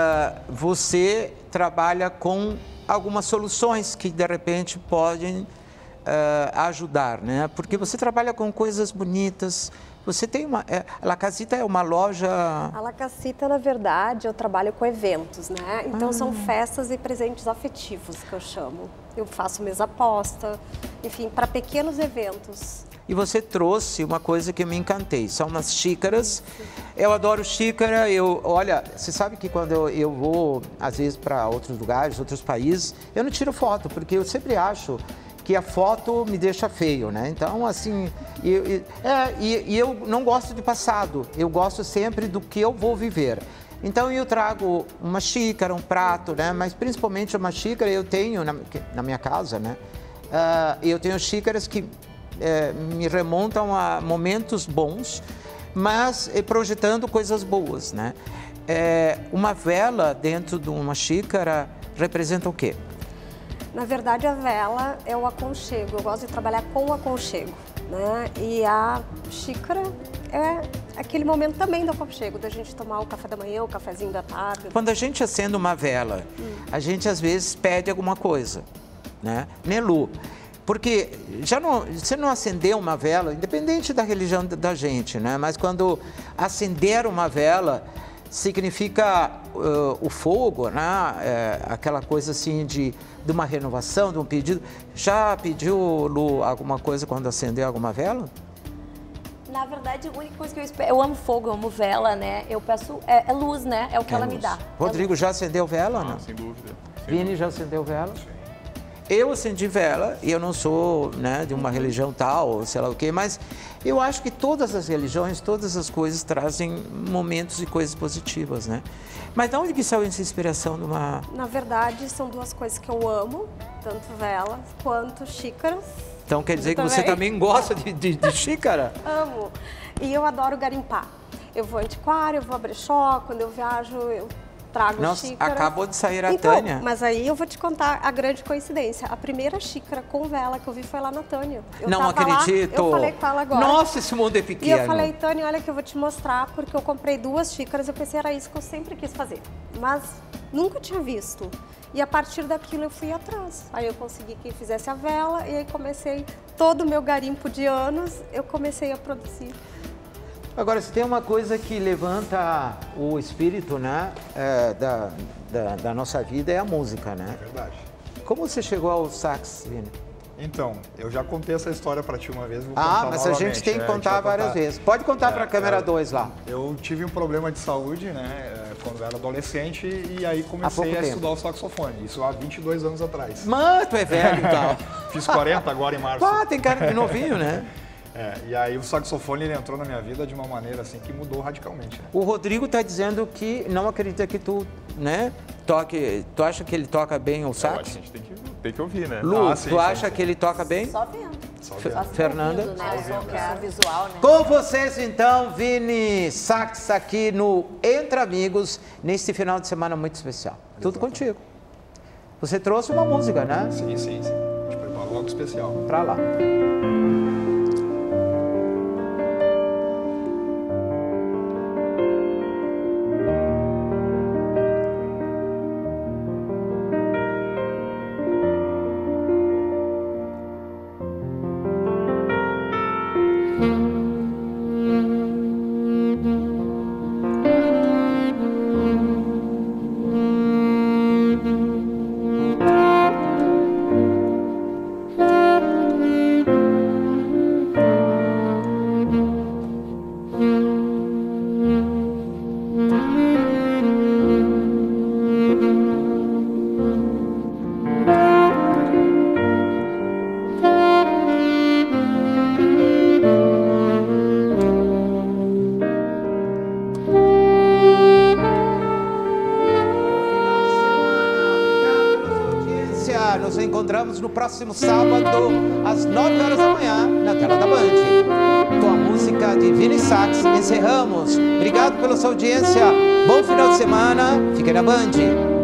você trabalha com algumas soluções que de repente podem ajudar, né? Porque você trabalha com coisas bonitas. Você tem uma... a La Casita é uma loja... A La Casita, na verdade, eu trabalho com eventos, né? Então, são festas e presentes afetivos, que eu chamo. Eu faço mesa posta, enfim, para pequenos eventos. E você trouxe uma coisa que eu me encantei, são umas xícaras. Eu adoro xícara, olha, você sabe que quando eu vou, às vezes, para outros lugares, outros países, eu não tiro foto, porque eu sempre acho que a foto me deixa feio, né? Então, assim, eu não gosto de passado, eu gosto sempre do que eu vou viver. Então, eu trago uma xícara, um prato, né? Mas principalmente uma xícara eu tenho na minha casa, né? Eu tenho xícaras que me remontam a momentos bons, mas projetando coisas boas, né? Uma vela dentro de uma xícara representa o quê? Na verdade, a vela é o aconchego. Eu gosto de trabalhar com o aconchego, né? E a xícara é aquele momento também do aconchego, da gente tomar o café da manhã, o cafezinho da tarde. Quando a gente acende uma vela, a gente às vezes pede alguma coisa, né? Nelu. Porque você não acendeu uma vela, independente da religião da gente, né? Mas quando acender uma vela, significa o fogo, né? Aquela coisa assim de uma renovação, de um pedido. Já pediu, Lu, alguma coisa quando acendeu alguma vela? Na verdade, a única coisa que eu amo fogo, eu amo vela, né? Eu peço, luz, né? É o que ela me dá. Rodrigo, já acendeu vela, não? Sem dúvida. Vini, já acendeu vela? Eu acendi vela e eu não sou, né, de uma religião tal, sei lá o quê, mas eu acho que todas as religiões, todas as coisas trazem momentos e coisas positivas, né? Mas de onde que saiu essa inspiração de uma... Na verdade, são duas coisas que eu amo, tanto velas quanto xícaras. Então quer dizer que você também gosta de xícara? Amo. E eu adoro garimpar. Eu vou antiquário, eu vou a brechó, quando eu viajo eu trago xícara. Acabou de sair a Tânia. Mas aí eu vou te contar a grande coincidência. A primeira xícara com vela que eu vi foi lá na Tânia. Não acredito. Lá, eu falei com ela agora. Nossa, esse mundo é pequeno. E eu falei, Tânia, olha que eu vou te mostrar, porque eu comprei 2 xícaras, eu pensei, era isso que eu sempre quis fazer. Mas nunca tinha visto. E a partir daquilo eu fui atrás. Aí eu consegui que fizesse a vela e aí comecei todo o meu garimpo de anos, eu comecei a produzir. Agora, se tem uma coisa que levanta o espírito, né, da nossa vida é a música, né? É verdade. Como você chegou ao sax, Vini? Então, eu já contei essa história para ti uma vez, vou contar mas a gente tem que contar várias vezes. Pode contar para a câmera 2 lá. Eu tive um problema de saúde, né, quando eu era adolescente, e aí comecei a estudar o saxofone. Isso há 22 anos atrás. Mano, tu é velho então. Fiz 40 agora em março. Tem cara de novinho, né? E aí o saxofone ele entrou na minha vida de uma maneira assim que mudou radicalmente. Né? O Rodrigo está dizendo que não acredita que tu, né, Tu acha que ele toca bem o sax? Eu acho que a gente tem que ouvir, né? Lu, tu acha que ele toca bem? Só vendo. Fernanda? Ouvindo, né? Eu sou visual, né? Com vocês, então, Vini Sax aqui no Entre Amigos, nesse final de semana muito especial. Tudo contigo. Você trouxe uma música, né? Sim. A gente preparou algo especial. Pra lá. Nos encontramos no próximo sábado, às 9 horas da manhã, na tela da Band. Com a música de Vini Sax, encerramos. Obrigado pela sua audiência. Bom final de semana. Fiquem na Band.